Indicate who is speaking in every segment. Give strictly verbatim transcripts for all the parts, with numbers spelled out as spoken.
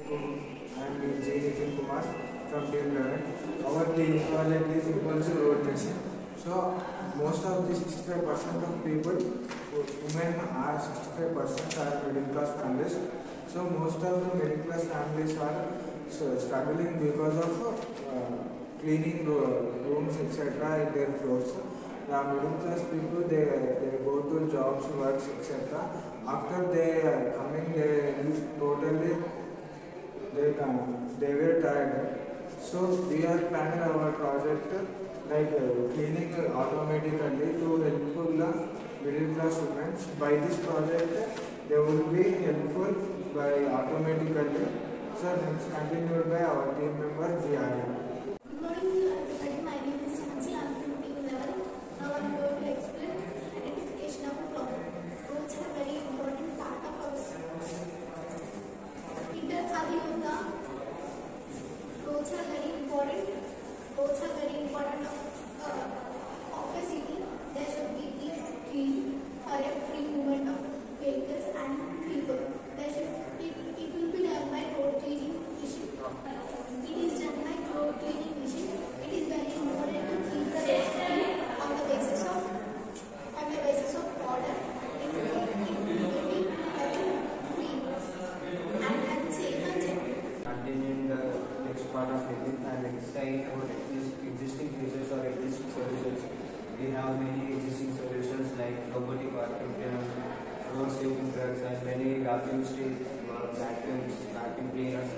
Speaker 1: I am Cmrcet from Team eleven. Our team project is Impulsive road machine. So most of the sixty-five percent of people, women are sixty-five percent are middle class families. So most of the middle class families are so struggling because of uh, cleaning rooms et cetera in their floors. The middle class people they they go to jobs, works et cetera. After they are coming, they totally they come they were tired. So we are planning our project like uh, cleaning automatically to helpful uh, middle class women. By this project, they will be helpful by automatically. So next continued by our team member G R M.
Speaker 2: Good morning everybody, my name is Chansi. I am from Team eleven. Now I am going to explain identification of a problem. Roads are a very important part of our Inter Khali Hota. Roads are very important. Roads are very important of, uh, of a city. There should be clean for a free movement of vehicles and people. There should it, it will be done by road cleaning machine. It is done by road cleaning machine. It is very important to keep the road clean on the basis of on the basis of order. It will be, it will be very free and, and safe and secure.
Speaker 3: Continuing the next part of it, and exciting about existing features or existing solutions. We have many existing solutions like robotic vacuum cleaners, road sweeping trucks, and many vacuum streets, vacuums, vacuum cleaners,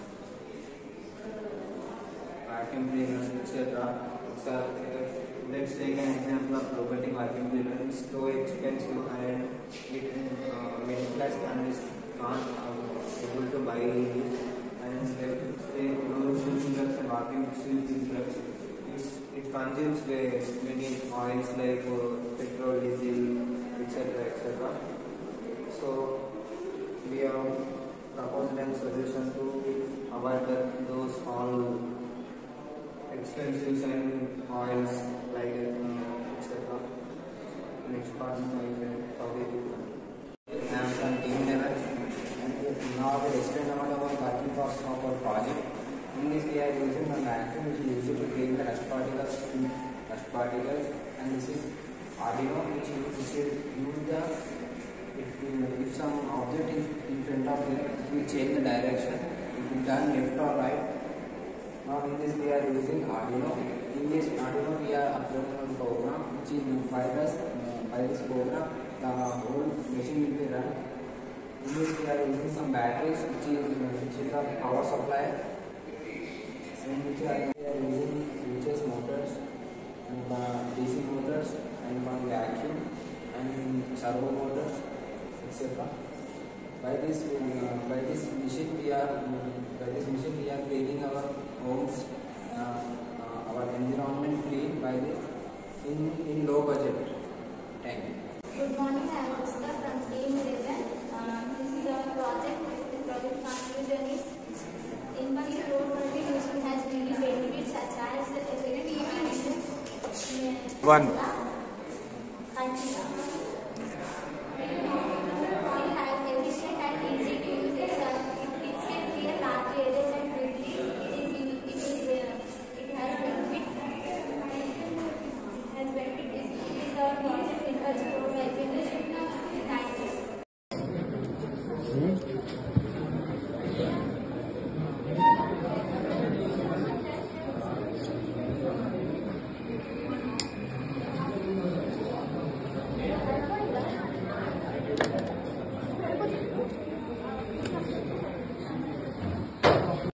Speaker 3: vacuum cleaners, et cetera. So, uh, let's take an example of robotic vacuum cleaner. It's so expensive and it uh, middle class families can't uh, able to buy it. And let's say road sweeping trucks and vacuum sweeping trucks. It consumes many oils like uh, petrol, diesel, et cetera, et cetera. So we have proposed a solution to avoid that those all expensive and oils like uh, et cetera. Next part is my friend Avishkar.
Speaker 4: I am from Team eleven, and now I will explain about our working process of our project. In this, we are using a vacuum which is used to clean the dust particles, dust particles, and this is Arduino which is which is use the if, if some object is in front of them, it will change the direction. If we turn left or right. Now in this, we are using Arduino. In this Arduino, we are uploading a program which is by this uh, by this program the whole machine will be run. In this, we are using some batteries which is which is the power supply. And which are, we are using switches, motors, and uh, D C motors, and one vacuum, and servo motors, et cetera. By this, uh, by this machine, we are um, by this machine we are cleaning our homes, uh, uh, our environment clean by this in in low budget. Thank you.
Speaker 2: Good morning, I am Avishkar from Team eleven. Uh, this is our project. The project conclusion is Impulsive road multi-disciplinary has many benefits such as effective
Speaker 1: One.